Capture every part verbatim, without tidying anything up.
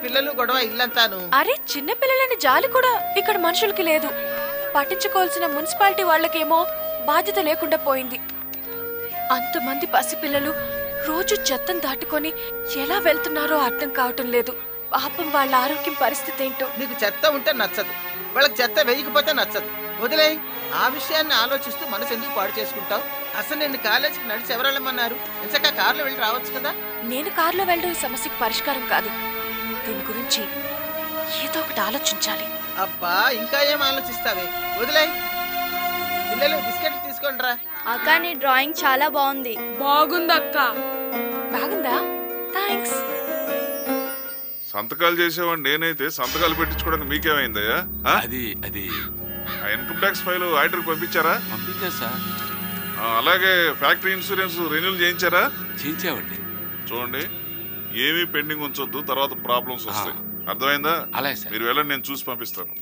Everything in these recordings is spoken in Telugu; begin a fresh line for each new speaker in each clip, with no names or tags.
పిల్లలు గొడవ ఇల్లంతాను.
అరే చిన్న పిల్లలని జాలి కూడా ఇక్కడ మనుషులకి లేదు. పట్టించుకోవాల్సిన మున్సిపాలిటీ వాళ్ళకేమో బాధ్యత లేకుండా పోయింది. అంతమంది పసిపిల్లలు రోజు చెత్తను దాటుకొని ఎలా వెళ్తున్నారో అర్థం కావటం లేదు. పాపం వాళ్ళ ఆరోగ్యం పరిస్థితి ఏంటో.
నీకు చెత్త ఉంటే నచ్చదు, వాళ్ళకి చెత్త వేయకపోతే నచ్చదు. వదిలే, ఆ విషయాన్ని ఆలోచిస్తూ మనసు ఎందుకు పాడు చేసుకుంటావు? అసలు నేను కాలేజీకి నడిచి ఎవరు వెళ్ళమన్నారు? ఎంచక్క కారులో వెళ్ళి రావచ్చు కదా.
నేను కారులో వెళ్ళడం ఈ సమస్యకు పరిష్కారం కాదు. దీని గురించి ఏదో ఒకటి ఆలోచించాలి.
అబ్బా ఇంకా ఏం ఆలోచిస్తావే, వదిలే. పిల్లలు బిస్కెట్ తీసుకోండి రా.
అక్క నీ డ్రాయింగ్ చాలా బాగుంది.
బాగుంది అక్క.
బాగుందా? థ్యాంక్స్.
సంతకాలు చేసేవాడిని నేనైతే సంతకాలు పెట్టించుకోవడానికి మీకేమైందయ్యా?
అది అది
ఇన్కమ్ ట్యాక్స్ ఫైల్ ఆర్డర్ పంపించారా?
పంపించా సార్.
అలాగే ఫ్యాక్టరీ ఇన్సూరెన్స్ రెన్యూల్ చేయించారా?
చేయించామండి.
చూడండి, ఏమీ పెండింగ్ ఉంచొద్దు, తర్వాత ప్రాబ్లమ్స్ వస్తాయి. అర్థమైందా?
అలాగే సార్.
మీరు వెళ్ళండి, నేను చూసి పంపిస్తాను.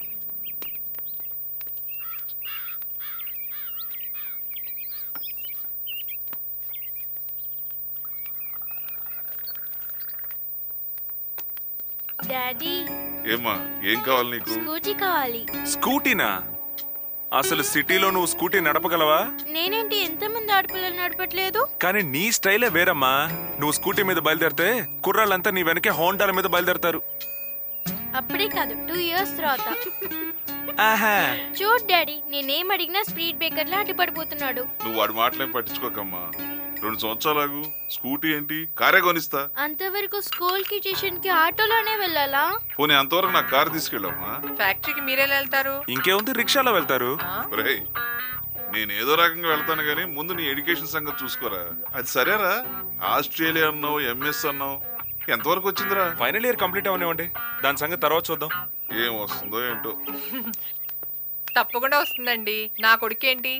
డాడీ
ఏమ్మా, ఏం కావాలి నీకు?
స్కూటీ కావాలి.
స్కూటీనా? అసలు సిటీలో నువ్వు స్కూటీ నడపగలవా?
నేనేంటి ఎంతమంది ఆడపిల్లలు నడపట్లేదు?
కానీ నీ స్టైలే వేరమ్మా. నువ్వు స్కూటీ మీద బయలుదేరితే కుర్రాళ్ళంతా నీ వెనకే హోండాల మీద బయలుదేరతారు.
అప్పుడే కాదు, టూ ఇయర్స్ తర్వాత.
ఆహా,
చూడు డాడీ, నేనేం అడిగినా స్పీడ్ బ్రేకర్ లా అడ్డుపడిపోతున్నాడు.
నువ్వు వాడి మాటలేం పట్టించుకోకమ్మా. రెండు సంవత్సరాలు స్కూటీ ఏంటి, కారే కొనిస్తా.
అంతవరకు స్కూల్ కి ట్యూషన్ కి ఆటోలోనే వెళ్ళాలా?
పోనీ అంతవరకు నా కారు తీసుకెళ్ళమ్మా.
ఫ్యాక్టరీకి మీరెలా వెళ్తారు?
ఇంకేముంది, రిక్షాలో వెళ్తారు.
రేయ్, నేను ఏదో రకంగా వెళ్తాను గానీ ముందు నీ ఎడ్యుకేషన్ సంగతి చూసుకోరా. అది సరేరా, ఆస్ట్రేలియా అన్నావు, ఎంఎస్ అన్నావు, ఎంతవరకు వచ్చిందిరా?
ఫైనల్ ఇయర్ కంప్లీట్ అవనివ్వండి, దాని సంగతి తర్వాత చూద్దాం.
ఏం వస్తుందో ఏంటో.
తప్పకుండా వస్తుందండి. నా కొడుకేంటి?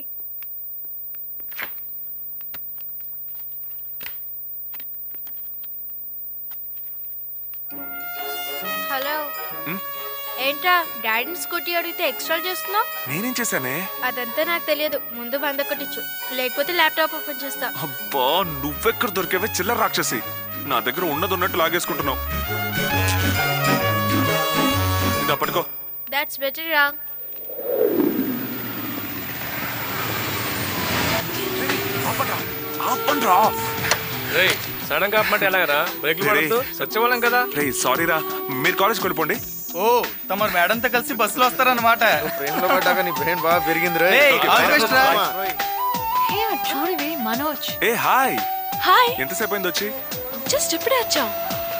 హలో, ఏంట్రా డాడీని స్కూటీ అడిగితే ఎక్స్ట్రా చేస్తున్నావు?
నేనేం చేశానే?
అదంతా నాకు తెలియదు. ముందు వంద కొట్టించు, లేకపోతే ల్యాప్టాప్ ఓపెన్ చేస్తా.
అబ్బా, నువ్వెక్కడ దొరికేవే చిల్లర రాక్షసి. నా దగ్గర ఉన్నది ఉన్నట్టు లాగేసుకుంటున్నావు. ఇది పట్టుకో.
దట్స్ బెటర్ రా.
సడన్ గా ఆపమంటే ఎలాగరా? బ్రేక్ సత్యవాళ్ళం కదా.
సారీ రా, మీరు కాలేజ్కి వెళ్ళిపోండి.
ఓ, తమరు మేడంతో కలిసి బస్సులో వస్తారన్నమాట.
ప్రేమలో పడ్డాక నీ బ్రెయిన్ బాగా పెరిగింది రే.
మనోజ్.
ఏ హాయ్.
హాయ్.
ఎంతసేపు అయింది వచ్చి?
జస్ట్ ఇప్పుడే వచ్చాం.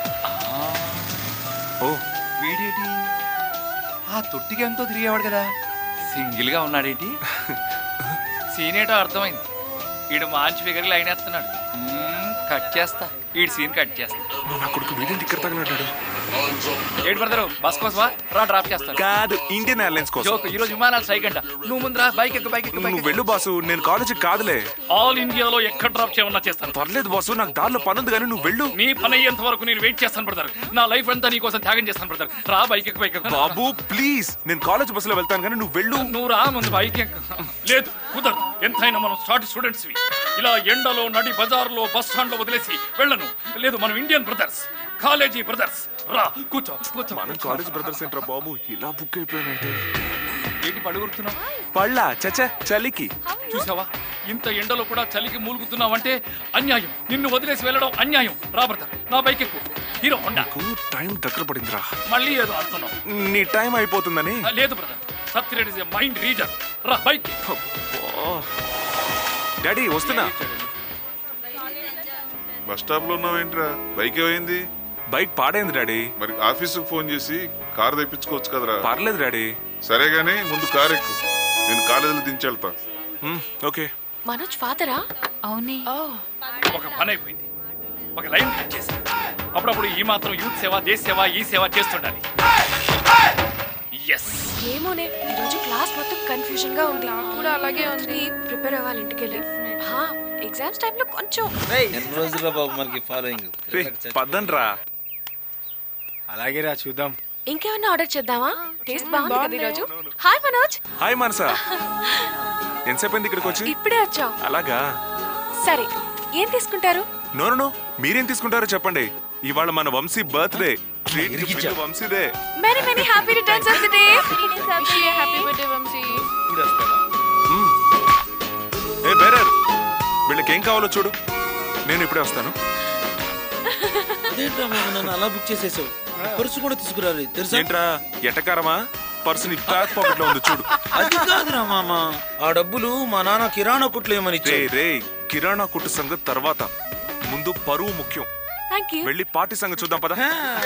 ఓ,
వీడేటి ఆ తొట్టికి ఎంతో తిరిగేవాడు కదా, సింగిల్ గా ఉన్నాడేటి? సీనేటో అర్థమైంది. ఈడు మంచి ఫిగర్లు అయినేస్తున్నాడు. కట్ చేస్తా, ఈడు సీన్ కట్ చేస్తా.
నా కొడుకు వీడిని ఇక్కడ తగినట్టాడు.
ఏడు బ్రదరు, బస్ కోసమా? రా, డ్రాప్ చేస్తాను.
కాదు, ఇండియన్ ఎయిర్లైన్స్ కోసం.
ఈ రోజు విమానాలు సైక్ అంట. నువ్వు ముందరా, బైక్ ఎక్కు, బైక్ ఎక్కు.
నువ్వు వెళ్ళు బాసు, నేను కాలేజీకి కాదులే.
ఆల్ ఇండియాలో ఎక్కడ డ్రాప్ చేయమన్నా చేస్తాను.
పర్లేదు బాసు, నాకు దారిలో పని ఉంది కానీ నువ్వు వెళ్ళు.
నీ పని అయ్యేంత వరకు నేను వెయిట్ చేస్తాను బ్రదర్. నా లైఫ్ అంతా నీ కోసం త్యాగం చేస్తాను బ్రదర్. రా, బైక్ ఎక్కు, బైక్ ఎక్కు.
బాబు ప్లీజ్, నేను కాలేజ్ బస్సులో వెళ్తాను కానీ నువ్వు వెళ్ళు.
నువ్వు రా ముందు, బైక్ ఎక్కు. లేదు కుదరదు, ఎంతైనా మనం స్టార్ట్ స్టూడెంట్స్. ఇలా ఎండలో నడి బజార్లో బస్ స్టాండ్ లో వదిలేసి వెళ్ళను. లేదు, మనం ఇండియన్ బ్రదర్స్, కాలేజీ బ్రదర్స్. రా, కూర్చో కూర్చో.
మనం కాలేజ్ బ్రదర్స్ ఏంట్రా బాబు, ఇలా బుక్ అయిపోయినట్టే.
ఏంటి పడుగుతున్నావు?
పళ్ళా చచ్చ చలికి.
చూసావా, ఇంత ఎండలో కూడా చలికి మూలుగుతున్నావంటే అన్యాయం. నిన్ను వదిలేసి వెళ్ళడం అన్యాయం. రా బ్రదర్, నా బైక్ ఎక్కు. Hero Honda.
టైం దగ్గర పడిందిరా.
మళ్ళీ ఏదో అంటున్నావు.
నీ టైం అయిపోతుందని.
లేదు బ్రదర్, సత్యరేట్ ఇస్ ఎ మైండ్ రీడర్. రా, బైక్.
డాడీ వస్తున్నా.
బస్ స్టాప్ లో ఉన్నావేంట్రా? బైక్ ఏమైంది?
బైక్ పాడైంది డాడీ.
మరి ఆఫీసుకు ఫోన్ చేసి కార్ తెప్పించుకోవచ్చు కదరా.
పర్లేదు డాడీ.
సరే గానీ ముందు కార్ ఎక్కు, నేను కాలేజీలో దించెళ్తా.
ఓకే.
మనోజ్ ఫాదరా? అవునే.
ఒక పని అయిపోయింది, ఒక లైన్ కట్ చేసి. అప్పుడప్పుడు ఈ మాత్రం యూత్ సేవ, దేశ సేవ, ఈ సేవ చేస్తుండాలి.
ఏమోనే, ఈ రోజు క్లాస్ మొత్తం కన్ఫ్యూజన్ గా ఉంది.
కూడా అలాగే ఉంది.
ప్రిపేర్ అవ్వాలి ఇంటికి వెళ్ళి. ఎగ్జామ్స్ టైంలో కొంచెం
ఎన్ని రోజుల్లో బాబు మనకి ఫాలోయింగ్.
పద్దండ్రా.
అలాగే రా, చూద్దాం.
ఇంకేమన్నా ఆర్డర్ చేద్దామా? టేస్ట్ బాగుంది కదా ఈరోజు. హాయ్ మనోజ్.
హాయ్ మనసా. ఎంతసేపు అయింది ఇక్కడికి వచ్చి?
ఇప్పుడే వచ్చాం.
అలాగా.
సరే, ఏం తీసుకుంటారు?
నో నో, మీరేం తీసుకుంటారో చెప్పండి. ఇవాళ మన వంశీ బర్త్డే. వంశీదే.
Many many happy returns of the day.
Happy birthday Vamsi.
మ్మ్. ఏ బేరర్, వీళ్ళకి ఏం కావాలో చూడు, నేను ఇప్పుడే వస్తాను.
నన్ను అలా బుక్ చేసేసావు. పర్సు కూడా తీసుకురాలి తెలుసా?
ఏంట్రా ఎటకారమా? పర్సుని బ్యాక్ పాకెట్ లో ఉంది చూడు.
అది కాదురా మామ, ఆ డబ్బులు మా నాన్న కిరాణా కుట్లు ఏమని
రే రే కిరాణా కుట్టు సంగతి తర్వాత, ముందు పరువు ముఖ్యం.
Thank you.
వెళ్ళి పార్టీ సంగతి చూద్దాం పద.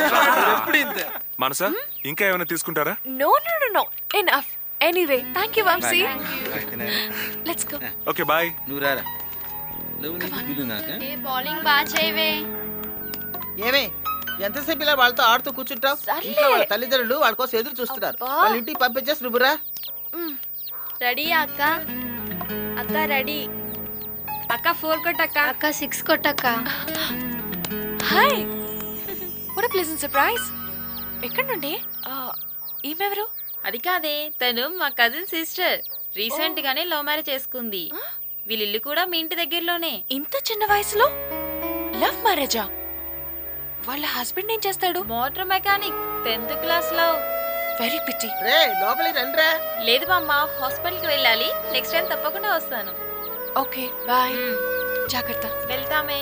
మనసా ఇంకా ఏమైనా తీసుకుంటారా?
No no no no. Enough. Anyway, thank you Vamsi. Let's go.
Okay bye.
నువ్వు రారా. బిల్లు నాకా?
బౌలింగ్ బాగా చేయవే.
ఏమే ఎంతసేపు ఇలా వాళ్ళతో ఆడుతూ కూర్చుంటావు?
సర్లే.
ఇంట్లో వాళ్ళ తల్లిదండ్రులు వాళ్ళ కోసం ఎదురు చూస్తున్నారు.
అబ్బా.
వాళ్ళ ఇంటికి పంపించేసి నువ్వురా.
రెడీ అక్క? అక్క రెడీ. అక్క ఫోర్ కొట్టక్క. అక్క సిక్స్ కొట్టక్క.
Hi. What a pleasant surprise. ఎక్కడి నుండి? ఈమెవరు?
అది కాదే, తను మా కజిన్ సిస్టర్. రీసెంట్ గానే లవ్ మ్యారేజ్ చేసుకుంది. వీళ్ళిల్లు కూడా మీ ఇంటి దగ్గరలోనే.
ఇంత చిన్న వయసులో లవ్ మ్యారేజా? వాళ్ళ హస్బెండ్ ఏం చేస్తాడు?
మోటార్ మెకానిక్, టెన్త్ క్లాస్ లో.
Very pity.
రే లోపలికి రండిరా.
లేదు మా అమ్మ, హాస్పిటల్ కి వెళ్ళాలి. నెక్స్ట్ టైం తప్పకుండా వస్తాను.
Okay bye. జాగ్రత్త.
వెళ్తామే.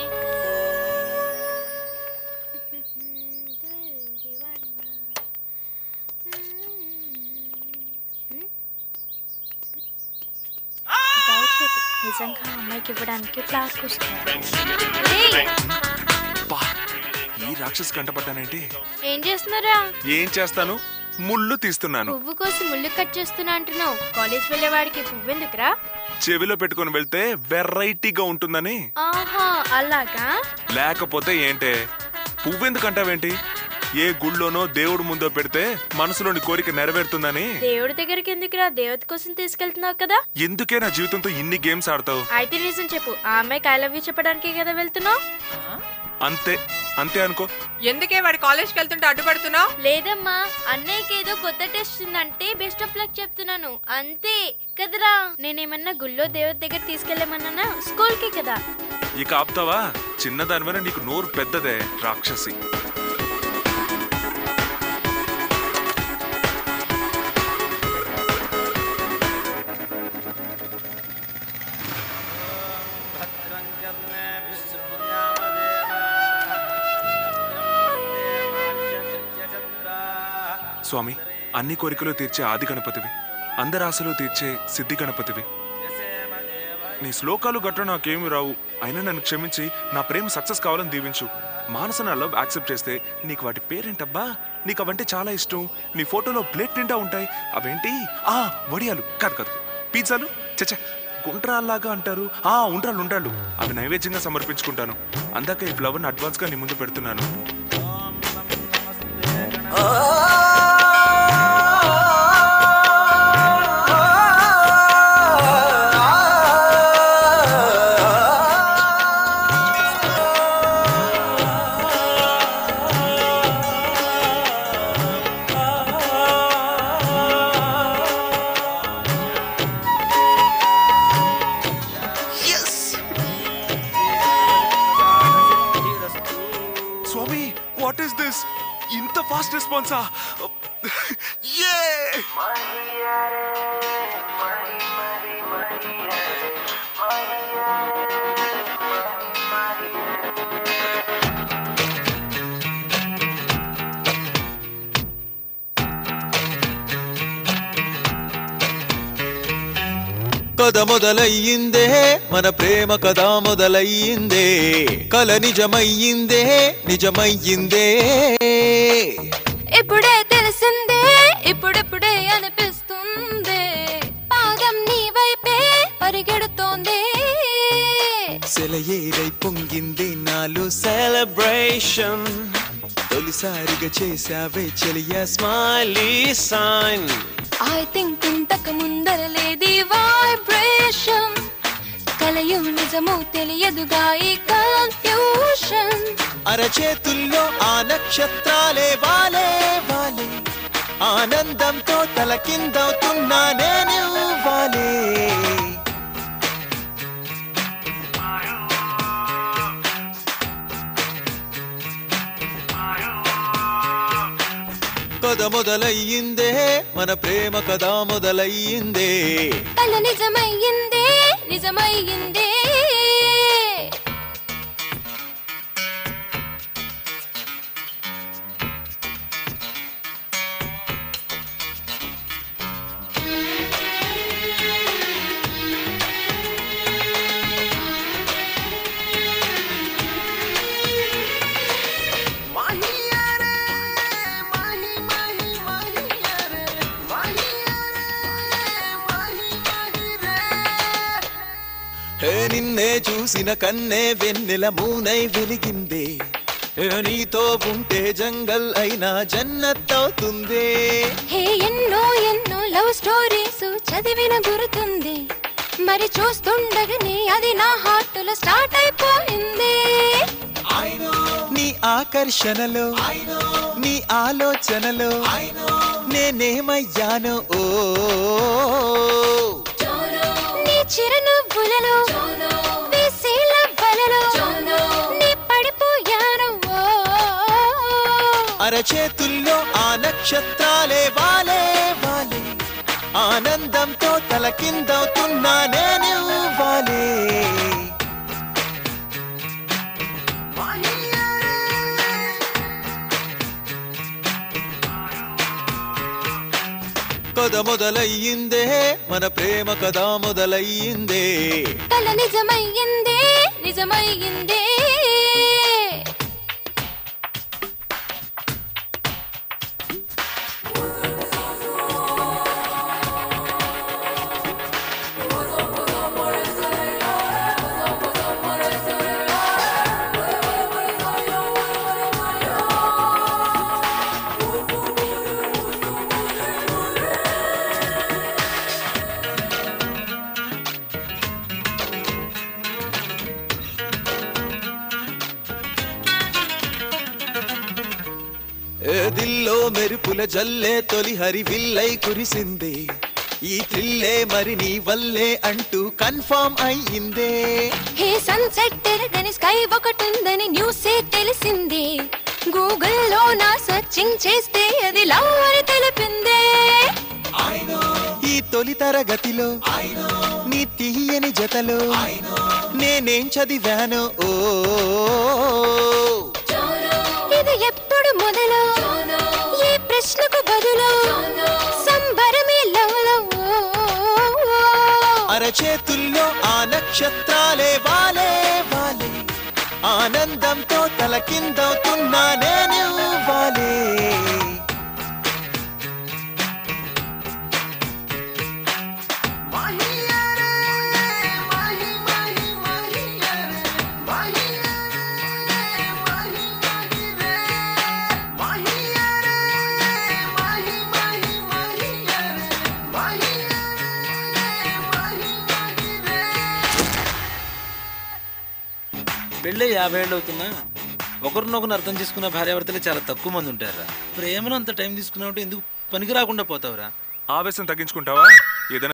నిజంగా అమ్మాయికి ఇవ్వడానికి ఫ్లవర్స్ వస్తుంది.
ఈ రాక్షస్ కంటపడ్డానేంటి?
ఏం చేస్తున్నారా?
ఏం చేస్తాను, ముళ్ళు తీస్తున్నాను.
పువ్వు కోసం ముళ్ళు కట్ చేస్తున్నా అంటున్నావు. కాలేజ్ వెళ్ళేవాడికి పువ్వు ఎందుకురా?
చెవిలో పెట్టుకుని వెళ్తే వెరైటీగా ఉంటుందని.
ఆహా అలాగా?
లేకపోతే ఏంటే, పువ్వెందుకంటావేంటి? ఏ గుళ్ళోనో దేవుడు ముందో పెడితే మనసులోని కోరిక నెరవేరుతుందని.
దేవుడి దగ్గరికి ఎందుకురా? దేవత కోసం తీసుకెళ్తున్నావు కదా.
ఎందుకే నా జీవితంతో ఇన్ని గేమ్స్ ఆడతావు?
అయితే రీజన్ చెప్పు. ఆ అమ్మాయికి ఐ లవ్ యూ చెప్పడానికే కదా వెళ్తున్నావు.
అంతే అంతే అనుకో.
ఎందుకే వాడి కాలేజ్కి వెళ్తుంటే అడ్డుపడుతున్నావు?
లేదమ్మా, అన్నయ్యకి ఏదో కొత్త టెస్ట్ ఉందంటే బెస్ట్ ఆఫ్ లక్ చెప్తున్నాను అంతే కదరా. నేనేమన్నా గుళ్ళో దేవత దగ్గర తీసుకెళ్ళమన్నా? స్కూల్ కి కదా.
ఇక ఆపుతావా? చిన్నదానివైనా నీకు నోరు పెద్దదే రాక్షసి. స్వామి, అన్ని కోరికలు తీర్చే ఆది గణపతివి, అందరి ఆశలు తీర్చే సిద్ధి గణపతివి. నీ శ్లోకాలు గట్రా నాకేమి రావు, అయినా నన్ను క్షమించి నా ప్రేమ సక్సెస్ కావాలని దీవించు. మానస నా లవ్ యాక్సెప్ట్ చేస్తే నీకు వాటి పేరేంటబ్బా? నీకు అవంటే చాలా ఇష్టం. నీ ఫోటోలో ప్లేట్ నిండా ఉంటాయి. అవేంటి? ఆ వడియాలు కాదు కాదు పిజ్జాలు. చచ్చా, గుండ్రాల్లాగా అంటారు. ఆ ఉండ్రాలు ఉండ్రాళ్ళు. అవి నైవేద్యంగా సమర్పించుకుంటాను. అందాక ఈ ఫ్లవర్ని అడ్వాన్స్గా నీ ముందు పెడుతున్నాను. ఫాస్ట్ రెస్పాన్సా? యే!
కథ మొదలయ్యిందే, మన ప్రేమ కథ మొదలయ్యిందే, కల నిజమయ్యిందే, నిజమయ్యిందే.
ఇప్పుడే తెలిసిందే, ఇప్పుడిప్పుడే అనిపిస్తుంది, పాదం నీ వైపే పరిగెడుతోంది.
సెలయేరై పొంగింది నాలో సెలబ్రేషన్, తొలిసారిగా చేసావే చెలియా స్మైలీ సైన్.
ఐ థింక్ ఇంతకు ముందర లేది వైబ్రేషన్, కలయు నిజము తెలియదుగా ఈ కన్ఫ్యూషన్.
అరచేతుల్లో ఆ నక్షత్రాలే వాలే వాలే, ఆనందంతో తలకిందవుతున్నా నేను వాలే. కథ మొదలయ్యిందే మన ప్రేమ కథ మొదలయ్యిందే
కల నిజమయ్యిందే నిజమయ్యిందే
నిన్నే చూసిన కన్నే వెన్నెల మూనై వెలిగిందే నీతో ఉంటే జంగల్ అయినా జన్నత్ అవుతుంది
హే ఎన్నో ఎన్నో లవ్ స్టోరీస్ చదివిన గుర్తుంది మరి చూస్తుండగానే అది నా హార్ట్ లో స్టార్ట్ అయిపోయింది
నీ ఆకర్షణలో నీ ఆలోచనలో నేనేమయ్యాను ఓ
నీ చిరునవ్వులలో వేసేల వలలో నీ పడిపోయాను
అరచేతుల్లో ఆ నక్షత్రాలే వాలే వాలే ఆనందంతో తలకిందవుతున్నా నేను వాలే కథ మొదలయ్యిందే మన ప్రేమ కథ మొదలయ్యిందే
కల నిజమయ్యిందే నిజమయ్యిందే
దిల్లో మెరుపుల జల్లే తొలి హరివిల్లై కురిసిందే ఈ థ్రిల్లే మరి నీ వల్లే అంటూ కన్ఫర్మ్ అయ్యిందే
హే సన్సెట్ తెరగని స్కై ఒకటుందని న్యూసే తెలిసిందే గూగుల్లో నా సర్చింగ్ చేస్తే అది లవ్ అని తెలిపిందే
ఈ తొలి తరగతిలో నీ తీయని జతలో నేనేం చదివాను ఓ
ఇది ఎప్పుడు మొదలు ఏ ప్రశ్నకు బదులు సంబరమే లవ్లో
అరచేతుల్లో ఆ నక్షత్రాలే వాలే వాలే ఆనందంతో తలకిందవుతున్నా నేను వాలే
పెళ్ళి యాభై ఏళ్ళు అవుతున్నా ఒకరినొకరు అర్థం చేసుకున్న భార్యాభర్తలే చాలా తక్కువ మంది ఉంటారా. ప్రేమను అంత టైం తీసుకున్నావు ఎందుకు పనికి రాకుండా పోతావురా?
ఆవేశం తగ్గించుకుంటావా? ఏదైనా